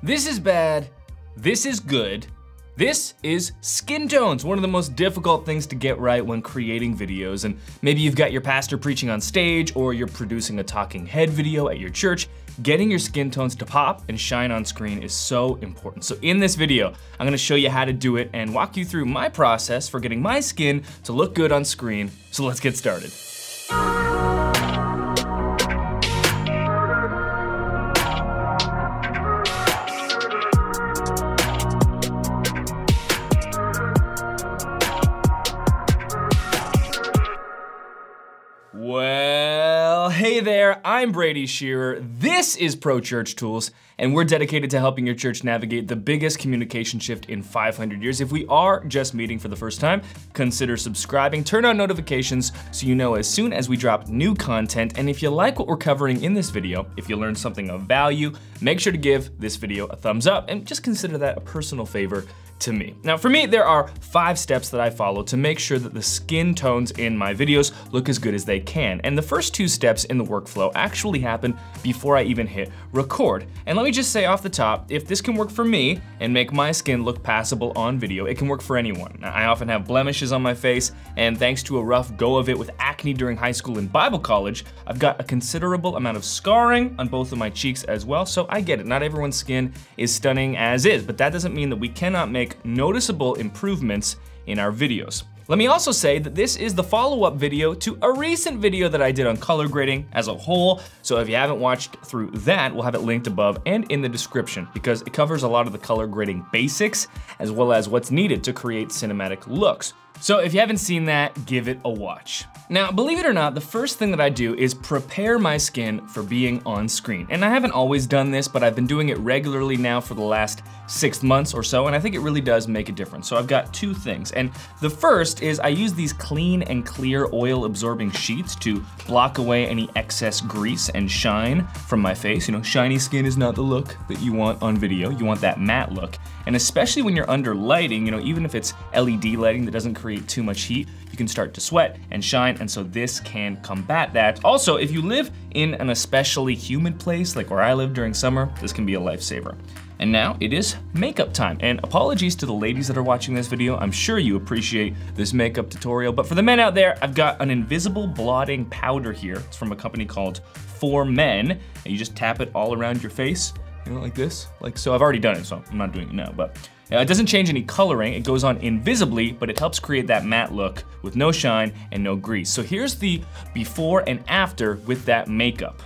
This is bad, this is good, this is skin tones, one of the most difficult things to get right when creating videos. And maybe you've got your pastor preaching on stage, or you're producing a talking head video at your church. Getting your skin tones to pop and shine on screen is so important. So in this video, I'm gonna show you how to do it and walk you through my process for getting my skin to look good on screen. So let's get started. Well, hey there, I'm Brady Shearer. This is Pro Church Tools, and we're dedicated to helping your church navigate the biggest communication shift in 500 years. If we are just meeting for the first time, consider subscribing, turn on notifications so you know as soon as we drop new content. And if you like what we're covering in this video, if you learned something of value, make sure to give this video a thumbs up and just consider that a personal favor to me. Now for me, there are 5 steps that I follow to make sure that the skin tones in my videos look as good as they can. And the first 2 steps in the workflow actually happen before I even hit record. And let me just say off the top, if this can work for me and make my skin look passable on video, it can work for anyone. Now, I often have blemishes on my face, and thanks to a rough go of it with acne during high school and Bible college, I've got a considerable amount of scarring on both of my cheeks as well. So I get it, not everyone's skin is stunning as is, but that doesn't mean that we cannot make noticeable improvements in our videos. Let me also say that this is the follow-up video to a recent video that I did on color grading as a whole. So if you haven't watched through that, we'll have it linked above and in the description, because it covers a lot of the color grading basics as well as what's needed to create cinematic looks. So if you haven't seen that, give it a watch. Now, believe it or not, the first thing that I do is prepare my skin for being on screen. And I haven't always done this, but I've been doing it regularly now for the last 6 months or so, and I think it really does make a difference. So I've got 2 things. And the first is I use these clean and clear oil absorbing sheets to block away any excess grease and shine from my face. You know, shiny skin is not the look that you want on video. You want that matte look. And especially when you're under lighting, you know, even if it's LED lighting that doesn't create too much heat, you can start to sweat and shine, and so this can combat that. Also, if you live in an especially humid place, like where I live during summer, this can be a lifesaver. And now it is makeup time. And apologies to the ladies that are watching this video. I'm sure you appreciate this makeup tutorial, but for the men out there, I've got an invisible blotting powder here. It's from a company called For Men, and you just tap it all around your face, you know, like this, like so. I've already done it, so I'm not doing it now, but it doesn't change any coloring. It goes on invisibly, but it helps create that matte look with no shine and no grease. So here's the before and after with that makeup.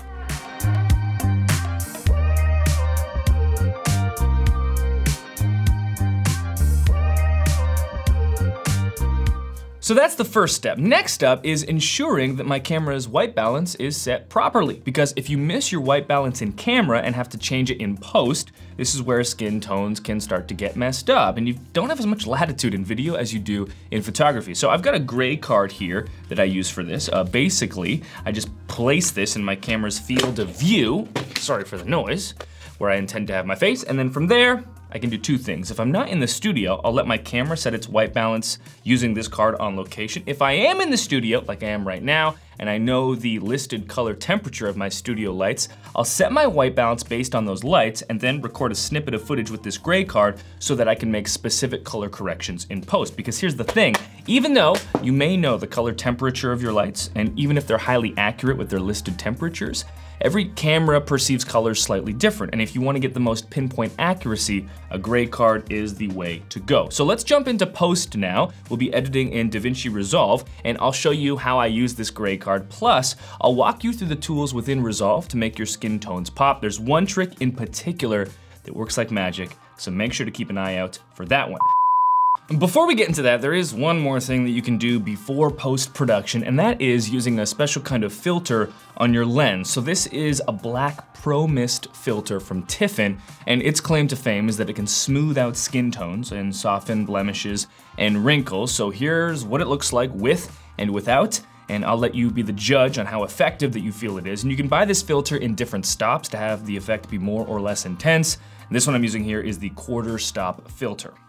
So that's the first step. Next up is ensuring that my camera's white balance is set properly, because if you miss your white balance in camera and have to change it in post, this is where skin tones can start to get messed up, and you don't have as much latitude in video as you do in photography. So I've got a gray card here that I use for this. Basically, I just place this in my camera's field of view, sorry for the noise, where I intend to have my face, and then from there, I can do 2 things. If I'm not in the studio, I'll let my camera set its white balance using this card on location. If I am in the studio, like I am right now, and I know the listed color temperature of my studio lights, I'll set my white balance based on those lights and then record a snippet of footage with this gray card so that I can make specific color corrections in post. Because here's the thing, even though you may know the color temperature of your lights, and even if they're highly accurate with their listed temperatures, every camera perceives colors slightly different, and if you want to get the most pinpoint accuracy, a gray card is the way to go. So let's jump into post now. We'll be editing in DaVinci Resolve, and I'll show you how I use this gray card. Plus, I'll walk you through the tools within Resolve to make your skin tones pop. There's one trick in particular that works like magic, so make sure to keep an eye out for that one. Before we get into that, there is one more thing that you can do before post-production, and that is using a special kind of filter on your lens. So this is a black Pro Mist filter from Tiffin, and its claim to fame is that it can smooth out skin tones and soften blemishes and wrinkles. So here's what it looks like with and without, and I'll let you be the judge on how effective that you feel it is. And you can buy this filter in different stops to have the effect be more or less intense. And this one I'm using here is the quarter stop filter.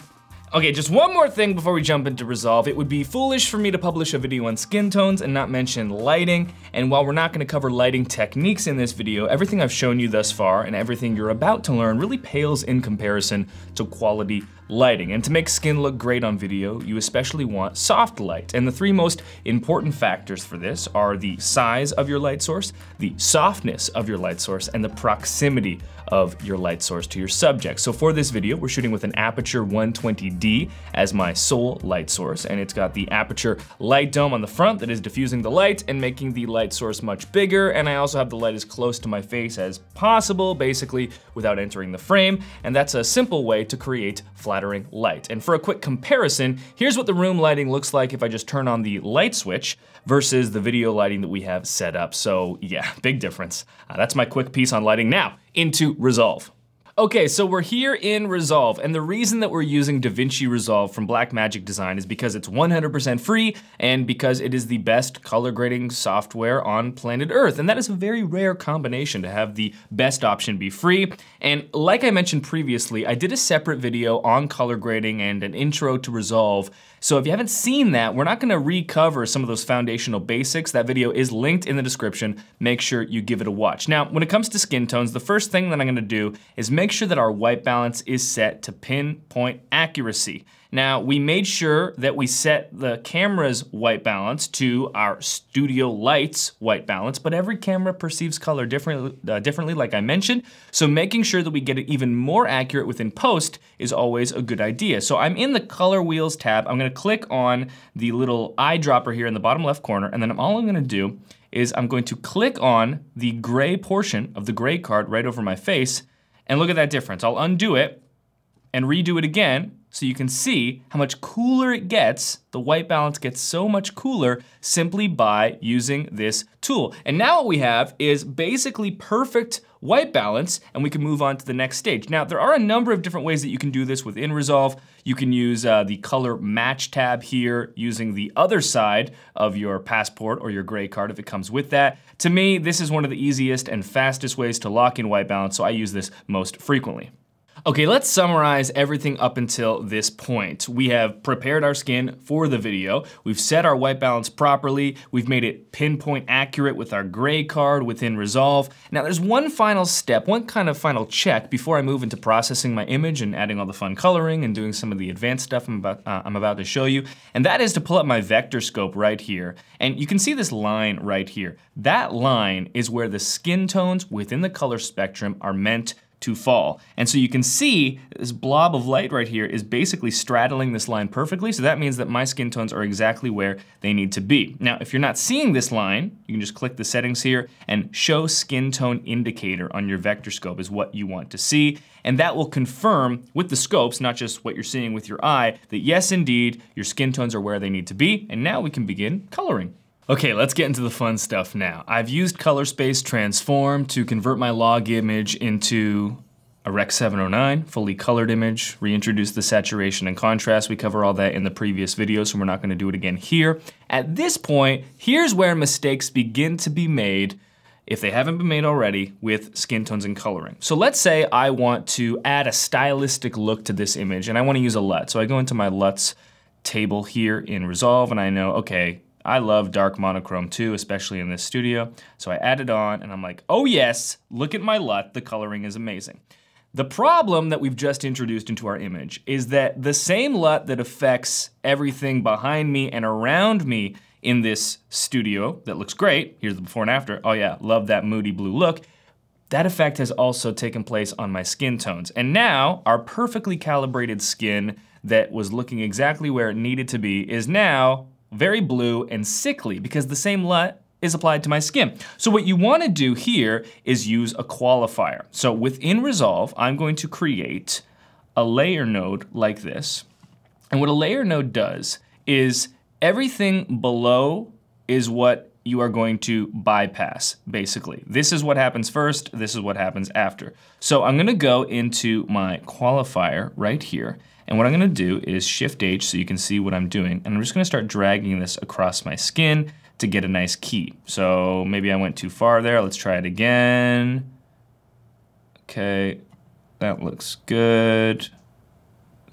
Okay, just one more thing before we jump into Resolve. It would be foolish for me to publish a video on skin tones and not mention lighting. And while we're not gonna cover lighting techniques in this video, everything I've shown you thus far and everything you're about to learn really pales in comparison to quality lighting. And to make skin look great on video, you especially want soft light. And the three most important factors for this are the size of your light source, the softness of your light source, and the proximity of your light source to your subject. So for this video, we're shooting with an Aperture 120D as my sole light source, and it's got the Aperture light dome on the front that is diffusing the light and making the light source much bigger, and I also have the light as close to my face as possible, basically without entering the frame, and that's a simple way to create flattering light. And for a quick comparison, here's what the room lighting looks like if I just turn on the light switch versus the video lighting that we have set up. So yeah, big difference. That's my quick piece on lighting. Now, into Resolve. Okay, so we're here in Resolve, and the reason that we're using DaVinci Resolve from Blackmagic Design is because it's 100% free and because it is the best color grading software on planet Earth. And that is a very rare combination to have the best option be free. And like I mentioned previously, I did a separate video on color grading and an intro to Resolve. So if you haven't seen that, we're not gonna recover some of those foundational basics. That video is linked in the description. Make sure you give it a watch. Now, when it comes to skin tones, the first thing that I'm gonna do is make sure that our white balance is set to pinpoint accuracy. Now, we made sure that we set the camera's white balance to our studio lights white balance, but every camera perceives color differently, like I mentioned. So making sure that we get it even more accurate within post is always a good idea. So I'm in the color wheels tab. I'm gonna click on the little eyedropper here in the bottom left corner, and then all I'm gonna do is I'm going to click on the gray portion of the gray card right over my face, and look at that difference. I'll undo it and redo it again, so you can see how much cooler it gets. The white balance gets so much cooler simply by using this tool. And now what we have is basically perfect white balance, and we can move on to the next stage. Now, there are a number of different ways that you can do this within Resolve. You can use the color match tab here using the other side of your passport or your gray card if it comes with that. To me, this is one of the easiest and fastest ways to lock in white balance, so I use this most frequently. Okay, let's summarize everything up until this point. We have prepared our skin for the video. We've set our white balance properly. We've made it pinpoint accurate with our gray card within Resolve. Now there's one final step, one kind of final check before I move into processing my image and adding all the fun coloring and doing some of the advanced stuff I'm about to show you. And that is to pull up my Vectorscope right here. And you can see this line right here. That line is where the skin tones within the color spectrum are meant to fall. And so you can see this blob of light right here is basically straddling this line perfectly, so that means that my skin tones are exactly where they need to be. Now, if you're not seeing this line, you can just click the settings here and show skin tone indicator on your Vectorscope is what you want to see, and that will confirm with the scopes, not just what you're seeing with your eye, that yes, indeed, your skin tones are where they need to be, and now we can begin coloring. Okay, let's get into the fun stuff now. I've used Color Space Transform to convert my log image into a Rec 709, fully colored image, reintroduce the saturation and contrast. We cover all that in the previous video, so we're not gonna do it again here. At this point, here's where mistakes begin to be made, if they haven't been made already, with skin tones and coloring. So let's say I want to add a stylistic look to this image, and I wanna use a LUT. So I go into my LUTs table here in Resolve, and I know, okay, I love dark monochrome too, especially in this studio. So I add it on and I'm like, oh yes, look at my LUT, the coloring is amazing. The problem that we've just introduced into our image is that the same LUT that affects everything behind me and around me in this studio that looks great, here's the before and after, oh yeah, love that moody blue look, that effect has also taken place on my skin tones. And now our perfectly calibrated skin that was looking exactly where it needed to be is now very blue and sickly because the same LUT is applied to my skin. So what you wanna do here is use a qualifier. So within Resolve, I'm going to create a layer node like this. And what a layer node does is everything below is what you are going to bypass, basically. This is what happens first, this is what happens after. So I'm gonna go into my qualifier right here, and what I'm gonna do is Shift H so you can see what I'm doing, and I'm just gonna start dragging this across my skin to get a nice key. So maybe I went too far there, let's try it again. Okay, that looks good.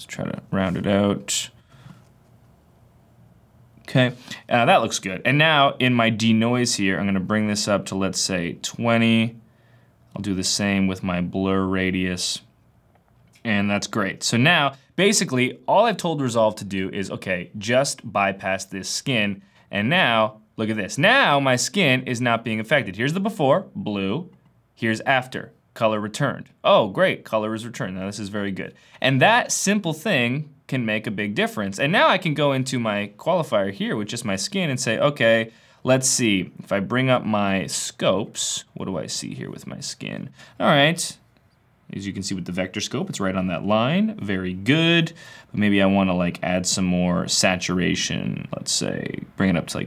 Let's try to round it out. Okay, that looks good. And now in my denoise here, I'm gonna bring this up to, let's say, 20. I'll do the same with my blur radius. And that's great. So now, basically, all I've told Resolve to do is, okay, just bypass this skin. And now, look at this. Now my skin is not being affected. Here's the before, blue. Here's after, color returned. Oh, great, color is returned. Now this is very good. And that simple thing can make a big difference. And now I can go into my qualifier here with just my skin and say, okay, let's see. If I bring up my scopes, what do I see here with my skin? All right. As you can see with the Vectorscope, it's right on that line. Very good. But maybe I want to like add some more saturation. Let's say bring it up to like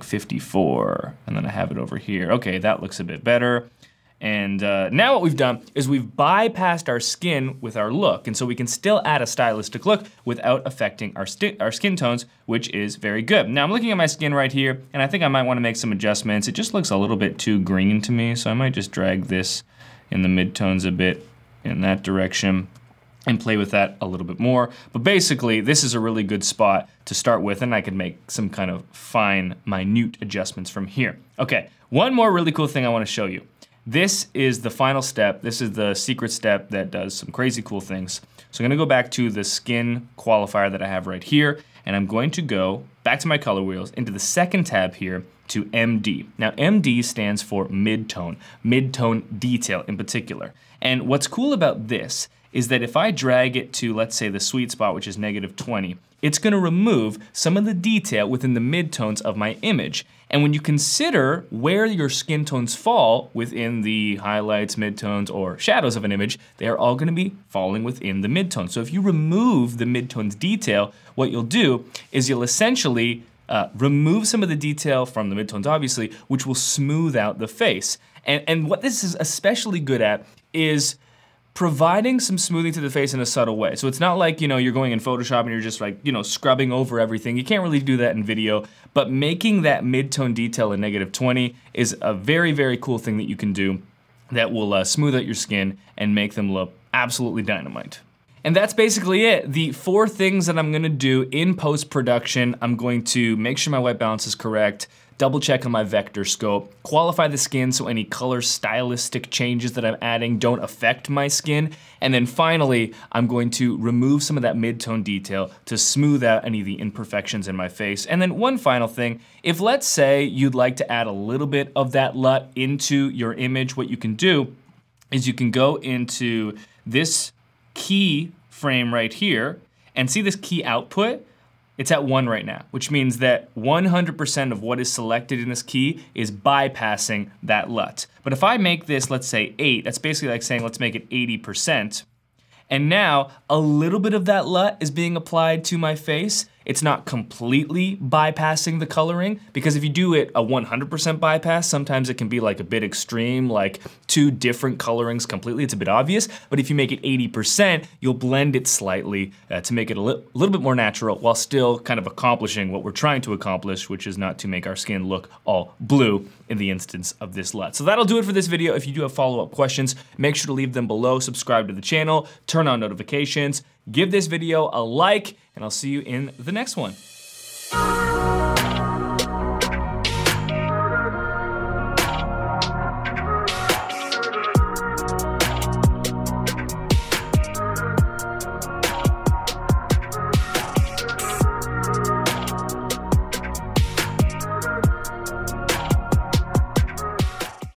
54, and then I have it over here. Okay, that looks a bit better. And now what we've done is we've bypassed our skin with our look, and so we can still add a stylistic look without affecting our skin tones, which is very good. Now I'm looking at my skin right here, and I think I might want to make some adjustments. It just looks a little bit too green to me, so I might just drag this in the midtones a bit in that direction and play with that a little bit more. But basically, this is a really good spot to start with, and I can make some kind of fine, minute adjustments from here. Okay, one more really cool thing I want to show you. This is the final step. This is the secret step that does some crazy cool things. So I'm gonna go back to the skin qualifier that I have right here, and I'm going to go back to my color wheels into the second tab here to MD. Now MD stands for midtone, midtone detail in particular. And what's cool about this is that if I drag it to, let's say, the sweet spot, which is -20, it's gonna remove some of the detail within the midtones of my image. And when you consider where your skin tones fall within the highlights, midtones, or shadows of an image, they are all gonna be falling within the midtones. So if you remove the midtones detail, what you'll do is you'll essentially remove some of the detail from the midtones, obviously, which will smooth out the face. And what this is especially good at is providing some smoothing to the face in a subtle way. So it's not like, you know, you're going in Photoshop and you're just like, you know, scrubbing over everything. You can't really do that in video, but making that midtone detail a -20 is a very, very cool thing that you can do that will smooth out your skin and make them look absolutely dynamite. And that's basically it. The 4 things that I'm gonna do in post-production. I'm going to make sure my white balance is correct, double check on my Vectorscope, qualify the skin so any color stylistic changes that I'm adding don't affect my skin, and then finally, I'm going to remove some of that midtone detail to smooth out any of the imperfections in my face. And then one final thing, if let's say you'd like to add a little bit of that LUT into your image, what you can do is you can go into this key frame right here and see this key output. It's at 1 right now, which means that 100% of what is selected in this key is bypassing that LUT. But if I make this, let's say 8, that's basically like saying let's make it 80%. And now a little bit of that LUT is being applied to my face. It's not completely bypassing the coloring, because if you do it a 100% bypass, sometimes it can be like a bit extreme, like 2 different colorings completely, it's a bit obvious. But if you make it 80%, you'll blend it slightly to make it a little bit more natural while still kind of accomplishing what we're trying to accomplish, which is not to make our skin look all blue in the instance of this LUT. So that'll do it for this video. If you do have follow-up questions, make sure to leave them below, subscribe to the channel, turn on notifications, give this video a like, and I'll see you in the next one.